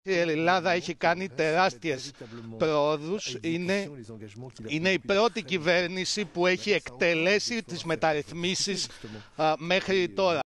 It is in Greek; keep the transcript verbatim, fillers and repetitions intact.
Η Ελλάδα έχει κάνει τεράστιες προόδους. Είναι, είναι η πρώτη κυβέρνηση που έχει εκτελέσει τις μεταρρυθμίσεις α, μέχρι τώρα.